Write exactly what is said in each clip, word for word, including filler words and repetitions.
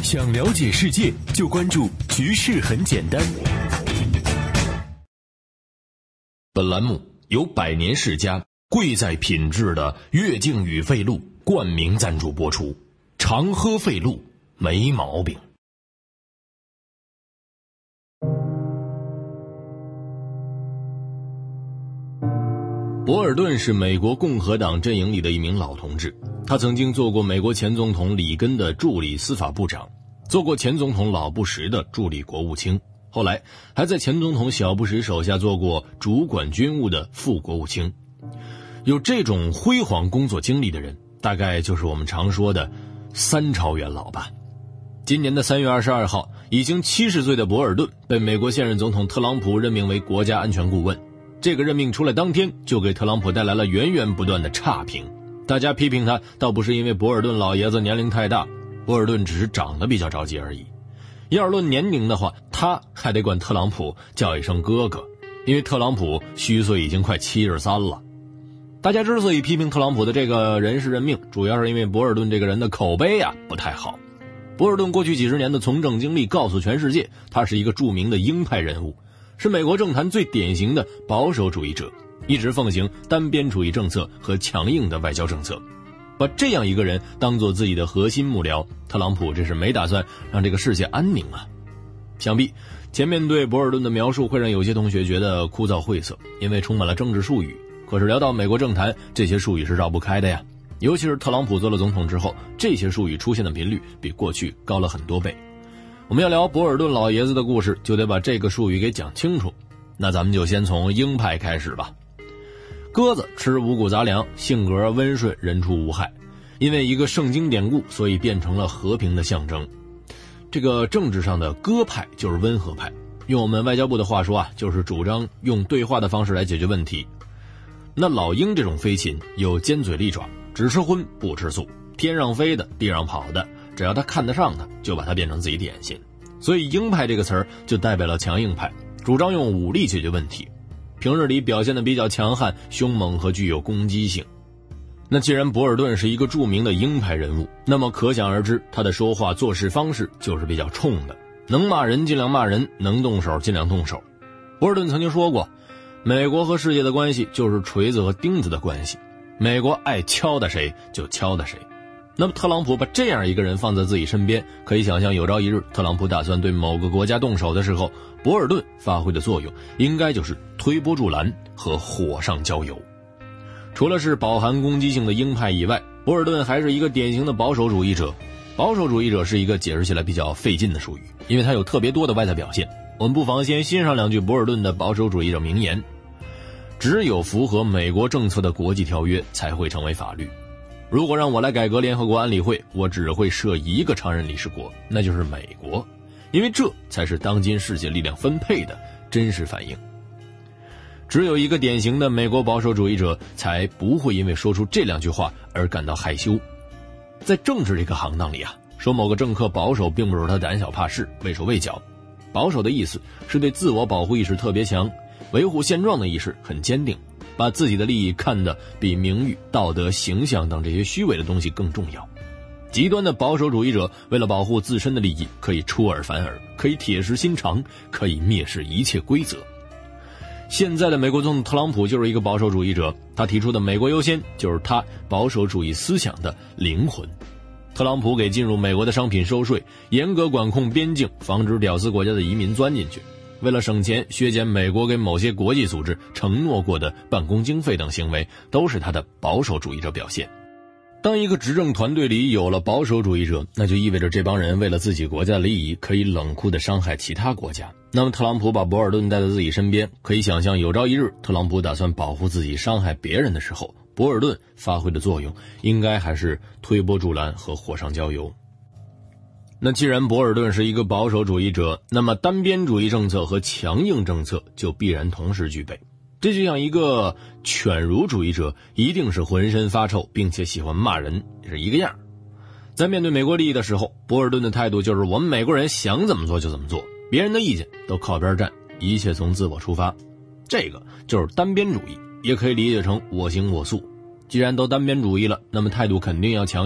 想了解世界，就关注局势很简单。本栏目由百年世家贵在品质的悦净宇沸露冠名赞助播出，常喝沸露没毛病。博尔顿是美国共和党阵营里的一名老同志，他曾经做过美国前总统里根的助理司法部长，做过前总统老布什的助理国务卿，后来还在前总统小布什手下做过主管军务的副国务卿。有这种辉煌工作经历的人，大概就是我们常说的三朝元老吧。今年的三月二十二号，已经七十岁的博尔顿被美国现任总统特朗普任命为国家安全顾问。这个任命出来当天，就给特朗普带来了源源不断的差评。大家批评他，倒不是因为博尔顿老爷子年龄太大，博尔顿只是长得比较着急而已。要是论年龄的话，他还得管特朗普叫一声哥哥，因为特朗普虚岁已经快七十三了。大家之所以批评特朗普的这个人事任命，主要是因为博尔顿这个人的口碑啊不太好。博尔顿过去几十年的从政经历告诉全世界，他是一个著名的鹰派人物，是美国政坛最典型的保守主义者，一直奉行单边主义政策和强硬的外交政策。把这样一个人当作自己的核心幕僚，特朗普这是没打算让这个世界安宁啊。想必前面对博尔顿的描述会让有些同学觉得枯燥晦涩，因为充满了政治术语，可是聊到美国政坛，这些术语是绕不开的呀。尤其是特朗普做了总统之后，这些术语出现的频率比过去高了很多倍。我们要聊博尔顿老爷子的故事，就得把这个术语给讲清楚。那咱们就先从鹰派开始吧。鸽子吃五谷杂粮，性格温顺，人畜无害，因为一个圣经典故，所以变成了和平的象征。这个政治上的鸽派就是温和派，用我们外交部的话说啊，就是主张用对话的方式来解决问题。那老鹰这种飞禽有尖嘴利爪，只吃荤不吃素，天上飞的地上跑的，只要他看得上他，就把它变成自己点心。所以鹰派这个词儿就代表了强硬派，主张用武力解决问题，平日里表现得比较强悍、凶猛和具有攻击性。那既然博尔顿是一个著名的鹰派人物，那么可想而知，他的说话做事方式就是比较冲的，能骂人尽量骂人，能动手尽量动手。博尔顿曾经说过，美国和世界的关系就是锤子和钉子的关系，美国爱敲打谁就敲打谁。那么特朗普把这样一个人放在自己身边，可以想象有朝一日特朗普打算对某个国家动手的时候，博尔顿发挥的作用应该就是推波助澜和火上浇油。除了是饱含攻击性的鹰派以外，博尔顿还是一个典型的保守主义者。保守主义者是一个解释起来比较费劲的术语，因为它有特别多的外在表现。我们不妨先欣赏两句博尔顿的保守主义者名言：只有符合美国政策的国际条约才会成为法律。如果让我来改革联合国安理会，我只会设一个常任理事国，那就是美国，因为这才是当今世界力量分配的真实反应。只有一个典型的美国保守主义者才不会因为说出这两句话而感到害羞。在政治这个行当里啊，说某个政客保守并不是他胆小怕事、畏手畏脚，保守的意思是对自我保护意识特别强，维护现状的意识很坚定，把自己的利益看得比名誉、道德、形象等这些虚伪的东西更重要。极端的保守主义者为了保护自身的利益，可以出尔反尔，可以铁石心肠，可以蔑视一切规则。现在的美国总统特朗普就是一个保守主义者，他提出的美国优先就是他保守主义思想的灵魂。特朗普给进入美国的商品收税，严格管控边境，防止屌丝国家的移民钻进去，为了省钱削减美国给某些国际组织承诺过的办公经费等行为，都是他的保守主义者表现。当一个执政团队里有了保守主义者，那就意味着这帮人为了自己国家的利益可以冷酷地伤害其他国家。那么特朗普把博尔顿带在自己身边，可以想象有朝一日特朗普打算保护自己伤害别人的时候，博尔顿发挥的作用应该还是推波助澜和火上浇油。那既然博尔顿是一个保守主义者，那么单边主义政策和强硬政策就必然同时具备。这就像一个犬儒主义者一定是浑身发臭并且喜欢骂人是一个样。在面对美国利益的时候，博尔顿的态度就是我们美国人想怎么做就怎么做，别人的意见都靠边站，一切从自我出发。这个就是单边主义，也可以理解成我行我素。既然都单边主义了，那么态度肯定要强硬啊。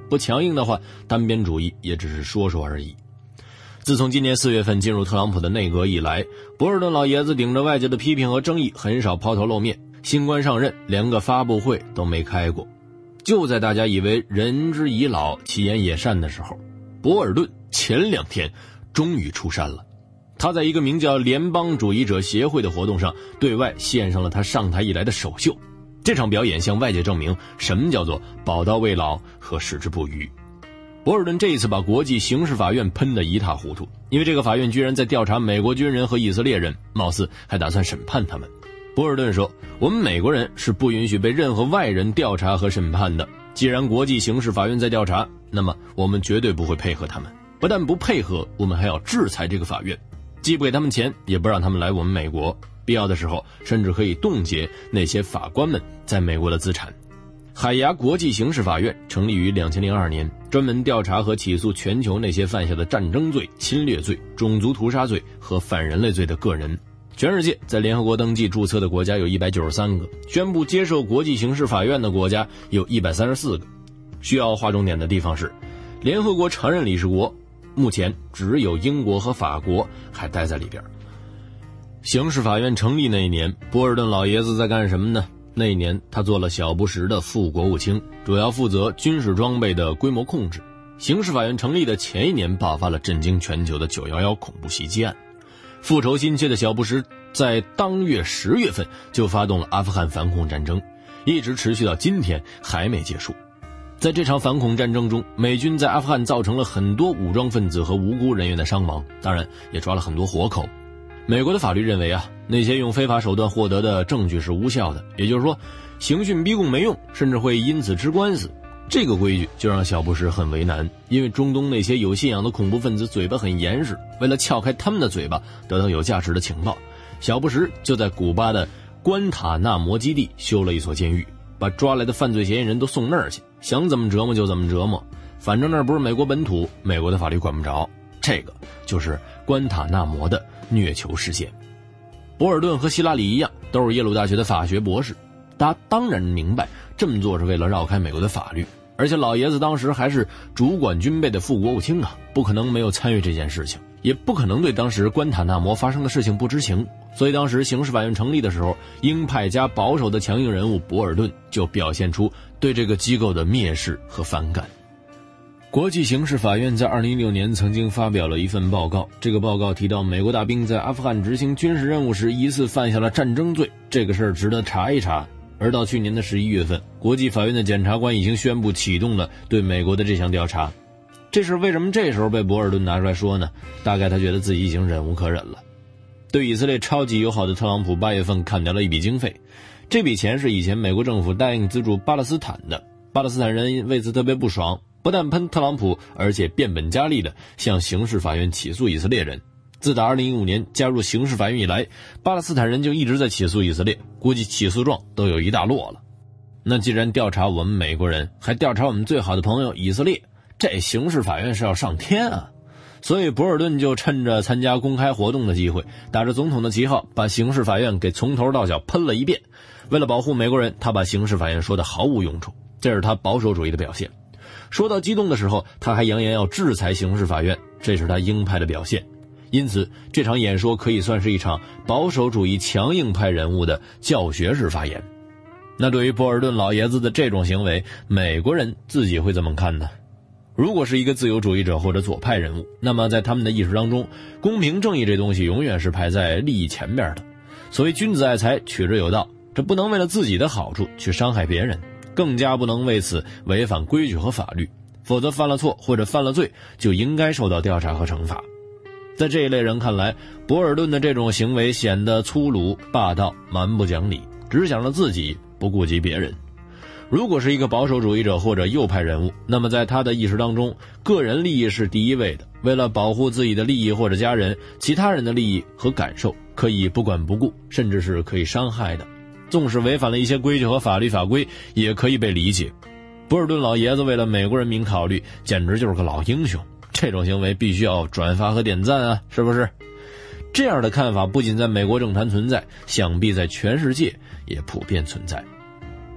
不强硬的话，单边主义也只是说说而已。自从今年四月份进入特朗普的内阁以来，博尔顿老爷子顶着外界的批评和争议，很少抛头露面。新官上任，连个发布会都没开过。就在大家以为人之已老，其言也善的时候，博尔顿前两天终于出山了。他在一个名叫联邦主义者协会的活动上，对外献上了他上台以来的首秀。这场表演向外界证明什么叫做宝刀未老和矢志不渝。博尔顿这一次把国际刑事法院喷得一塌糊涂，因为这个法院居然在调查美国军人和以色列人，貌似还打算审判他们。博尔顿说，我们美国人是不允许被任何外人调查和审判的，既然国际刑事法院在调查，那么我们绝对不会配合他们，不但不配合，我们还要制裁这个法院，既不给他们钱，也不让他们来我们美国，必要的时候甚至可以冻结那些法官们在美国的资产。海牙国际刑事法院成立于两千零二年，专门调查和起诉全球那些犯下的战争罪、侵略罪、种族屠杀罪和反人类罪的个人。全世界在联合国登记注册的国家有一百九十三个，宣布接受国际刑事法院的国家有一百三十四个。需要划重点的地方是，联合国常任理事国目前只有英国和法国还待在里边。刑事法院成立那一年，博尔顿老爷子在干什么呢？那一年他做了小布什的副国务卿，主要负责军事装备的规模控制。刑事法院成立的前一年爆发了震惊全球的九一一恐怖袭击案。复仇心切的小布什在当月十月份就发动了阿富汗反恐战争，一直持续到今天还没结束。在这场反恐战争中，美军在阿富汗造成了很多武装分子和无辜人员的伤亡，当然也抓了很多活口。美国的法律认为啊，那些用非法手段获得的证据是无效的，也就是说刑讯逼供没用，甚至会因此吃官司。这个规矩就让小布什很为难，因为中东那些有信仰的恐怖分子嘴巴很严实，为了撬开他们的嘴巴，得到有价值的情报，小布什就在古巴的关塔纳摩基地修了一所监狱，把抓来的犯罪嫌疑人都送那儿去，想怎么折磨就怎么折磨，反正那不是美国本土，美国的法律管不着。这个就是关塔纳摩的虐囚事件。博尔顿和希拉里一样，都是耶鲁大学的法学博士，他当然明白这么做是为了绕开美国的法律，而且老爷子当时还是主管军备的副国务卿啊，不可能没有参与这件事情，也不可能对当时关塔纳摩发生的事情不知情。所以当时刑事法院成立的时候，鹰派加保守的强硬人物博尔顿就表现出对这个机构的蔑视和反感。国际刑事法院在二零一六年曾经发表了一份报告，这个报告提到美国大兵在阿富汗执行军事任务时疑似犯下了战争罪，这个事儿值得查一查。而到去年的十一月份，国际法院的检察官已经宣布启动了对美国的这项调查。这事为什么这时候被博尔顿拿出来说呢？大概他觉得自己已经忍无可忍了。对以色列超级友好的特朗普八月份砍掉了一笔经费，这笔钱是以前美国政府答应资助巴勒斯坦的，巴勒斯坦人为此特别不爽，不但喷特朗普，而且变本加厉的向刑事法院起诉以色列人。自打二零一五年加入刑事法院以来，巴勒斯坦人就一直在起诉以色列，估计起诉状都有一大摞了。那既然调查我们美国人，还调查我们最好的朋友以色列，这刑事法院是要上天啊！所以博尔顿就趁着参加公开活动的机会，打着总统的旗号，把刑事法院给从头到脚喷了一遍。为了保护美国人，他把刑事法院说的毫无用处，这是他保守主义的表现。说到激动的时候，他还扬言要制裁刑事法院，这是他鹰派的表现。因此这场演说可以算是一场保守主义强硬派人物的教学式发言。那对于博尔顿老爷子的这种行为，美国人自己会怎么看呢？如果是一个自由主义者或者左派人物，那么在他们的意识当中，公平正义这东西永远是排在利益前边的。所谓君子爱财，取之有道，这不能为了自己的好处去伤害别人，更加不能为此违反规矩和法律，否则犯了错或者犯了罪就应该受到调查和惩罚。在这一类人看来，博尔顿的这种行为显得粗鲁、霸道、蛮不讲理，只想着自己，不顾及别人。如果是一个保守主义者或者右派人物，那么在他的意识当中，个人利益是第一位的，为了保护自己的利益或者家人，其他人的利益和感受可以不管不顾，甚至是可以伤害的。纵使违反了一些规矩和法律法规，也可以被理解。博尔顿老爷子为了美国人民考虑，简直就是个老英雄。这种行为必须要转发和点赞啊，是不是？这样的看法不仅在美国政坛存在，想必在全世界也普遍存在。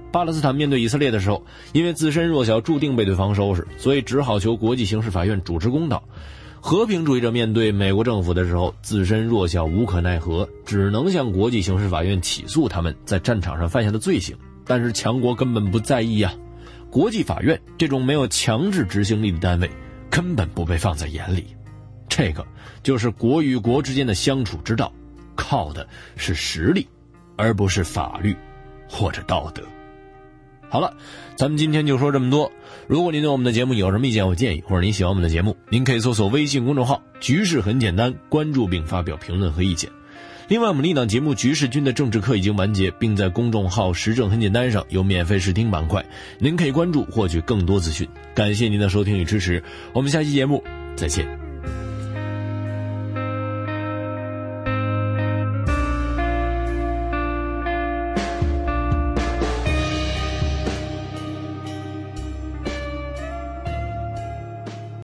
巴勒斯坦面对以色列的时候，因为自身弱小注定被对方收拾，所以只好求国际刑事法院主持公道。和平主义者面对美国政府的时候，自身弱小无可奈何，只能向国际刑事法院起诉他们在战场上犯下的罪行。但是强国根本不在意啊，国际法院这种没有强制执行力的单位根本不被放在眼里。这个就是国与国之间的相处之道，靠的是实力，而不是法律或者道德。好了，咱们今天就说这么多。如果您对我们的节目有什么意见或建议，或者您喜欢我们的节目，您可以搜索微信公众号局势很简单，关注并发表评论和意见。另外，我们另一档节目局势君的政治课已经完结，并在公众号时政很简单上有免费试听板块，您可以关注获取更多资讯。感谢您的收听与支持，我们下期节目再见。